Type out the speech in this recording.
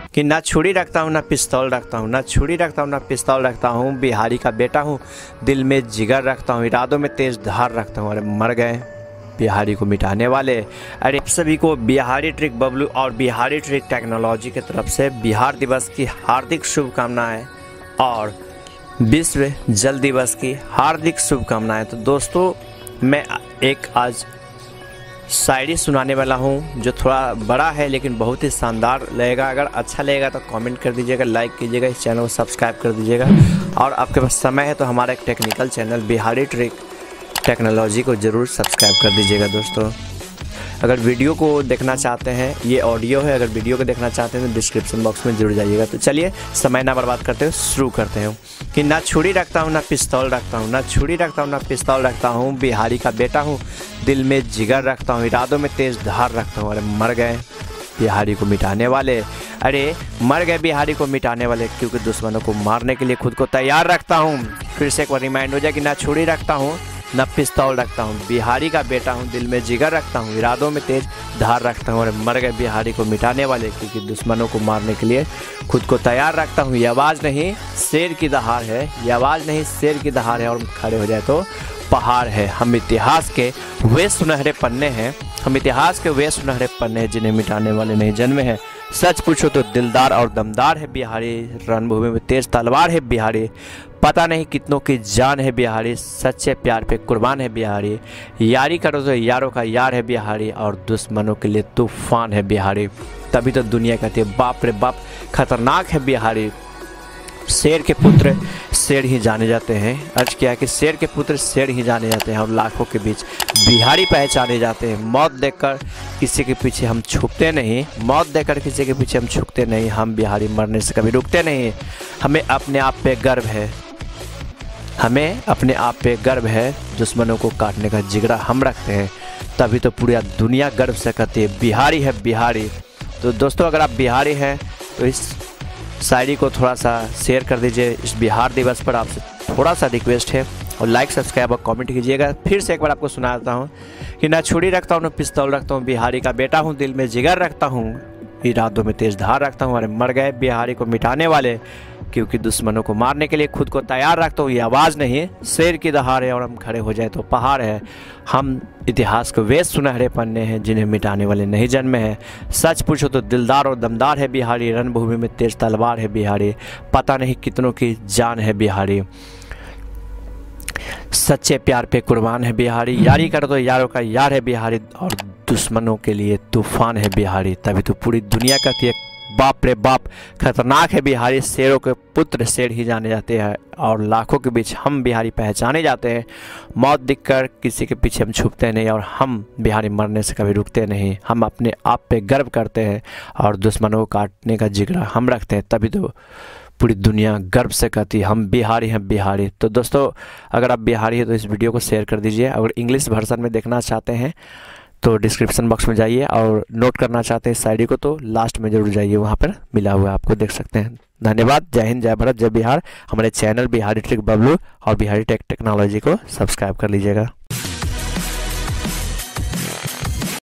कि ना छुरी रखता हूँ ना पिस्तौल रखता हूँ, ना छुरी रखता हूँ ना पिस्तौल रखता हूँ, बिहारी का बेटा हूँ, दिल में जिगर रखता हूँ, इरादों में तेज धार रखता हूँ। अरे मर गए बिहारी को मिटाने वाले। अरे आप सभी को बिहारी ट्रिक बबलू और बिहारी ट्रिक टेक्नोलॉजी की तरफ से बिहार दिवस की हार्दिक शुभकामनाएं और विश्व जल दिवस की हार्दिक शुभकामनाएं। तो दोस्तों मैं एक आज शायरी सुनाने वाला हूँ जो थोड़ा बड़ा है लेकिन बहुत ही शानदार लगेगा। अगर अच्छा लगेगा तो कमेंट कर दीजिएगा, लाइक कीजिएगा, इस चैनल को सब्सक्राइब कर दीजिएगा। और आपके पास समय है तो हमारा एक technical channel Bihari trick technology को ज़रूर सब्सक्राइब कर दीजिएगा। दोस्तों अगर वीडियो को देखना चाहते हैं, ये ऑडियो है, अगर वीडियो को देखना चाहते हैं तो डिस्क्रिप्शन बॉक्स में जरूर जाइएगा। तो चलिए समय ना बर्बाद करते हुए शुरू करते हैं कि ना छुरी रखता हूँ ना पिस्तौल रखता हूँ, ना छुरी रखता हूँ ना पिस्तौल रखता हूँ, बिहारी का बेटा हूँ, दिल में जिगर रखता हूँ, इरादों में तेज धार रखता हूँ। अरे मर गए बिहारी को मिटाने वाले। अरे मर गए बिहारी को मिटाने वाले, क्योंकि दुश्मनों को मारने के लिए खुद को तैयार रखता हूँ। फिर से एक बार रिमाइंड हो जाए कि ना छुरी रखता हूँ न पिस्तौल रखता हूँ, बिहारी का बेटा हूँ, दिल में जिगर रखता हूँ, इरादों में तेज धार रखता हूँ। और मर गए बिहारी को मिटाने वाले, क्योंकि दुश्मनों को मारने के लिए खुद को तैयार रखता हूँ। ये आवाज़ नहीं शेर की दहाड़ है, ये आवाज़ नहीं शेर की दहाड़ है, और खड़े हो जाए तो पहाड़ है। हम इतिहास के वे सुनहरे पन्ने हैं, हम इतिहास के वे सुनहरे पन्ने हैं जिन्हें मिटाने वाले नहीं जन्मे हैं। सच पूछो तो दिलदार और दमदार है बिहारी, रणभूमि में तेज तलवार है बिहारी, पता नहीं कितनों की जान है बिहारी, सच्चे प्यार पे कुर्बान है बिहारी, यारी करो तो यारों का यार है बिहारी, और दुश्मनों के लिए तूफान है बिहारी। तभी तो दुनिया कहती है बाप रे बाप खतरनाक है बिहारी। शेर के पुत्र शेर ही जाने जाते हैं, अर्ज किया कि शेर के पुत्र शेर ही जाने जाते हैं, और लाखों के बीच बिहारी पहचाने जाते हैं। मौत देखकर किसी के पीछे हम छुपते नहीं, मौत देखकर किसी के पीछे हम छुपते नहीं, हम बिहारी मरने से कभी रुकते नहीं। हमें अपने आप पे गर्व है, हमें अपने आप पे गर्व है, दुश्मनों को काटने का जिगरा हम रखते हैं, तभी तो पूरी दुनिया गर्व से कहती है बिहारी है बिहारी। तो दोस्तों अगर आप बिहारी हैं तो इस शायरी को थोड़ा सा शेयर कर दीजिए। इस बिहार दिवस पर आपसे थोड़ा सा रिक्वेस्ट है, और लाइक सब्सक्राइब और कमेंट कीजिएगा। फिर से एक बार आपको सुनाता हूँ कि ना छुरी रखता हूँ ना पिस्तौल रखता हूँ, बिहारी का बेटा हूँ, दिल में जिगर रखता हूँ, इरादों में तेज धार रखता हूँ। अरे मर गए बिहारी को मिटाने वाले, क्योंकि दुश्मनों को मारने के लिए खुद को तैयार रखता हूँ। ये आवाज़ नहीं शेर की दहाड़ है, और हम खड़े हो जाए तो पहाड़ है। हम इतिहास के वे सुनहरे पन्ने हैं जिन्हें मिटाने वाले नहीं जन्मे हैं। सच पूछो तो दिलदार और दमदार है बिहारी, रणभूमि में तेज तलवार है बिहारी, पता नहीं कितनों की जान है बिहारी, सच्चे प्यार पे कुर्बान है बिहारी, यारी कर तो यारों का यार है बिहारी, और दुश्मनों के लिए तूफान है बिहारी। तभी तो पूरी दुनिया कहती है बाप रे बाप खतरनाक है बिहारी, शेरों के पुत्र शेर ही जाने जाते हैं, और लाखों के बीच हम बिहारी पहचाने जाते हैं। मौत दिखकर किसी के पीछे हम छुपते नहीं, और हम बिहारी मरने से कभी रुकते नहीं। हम अपने आप पे गर्व करते हैं, और दुश्मनों को काटने का जिगरा हम रखते हैं, तभी तो पूरी दुनिया गर्व से कहती है हम बिहारी हैं बिहारी। तो दोस्तों अगर आप बिहारी हैं तो इस वीडियो को शेयर कर दीजिए। अगर इंग्लिश वर्जन में देखना चाहते हैं तो डिस्क्रिप्शन बॉक्स में जाइए, और नोट करना चाहते हैं इस शायरी को तो लास्ट में जरूर जाइए, वहाँ पर मिला हुआ है आपको देख सकते हैं। धन्यवाद। जय हिंद, जय भारत, जय बिहार। हमारे चैनल बिहारी ट्रिक बबलू और बिहारी टेक्नोलॉजी को सब्सक्राइब कर लीजिएगा।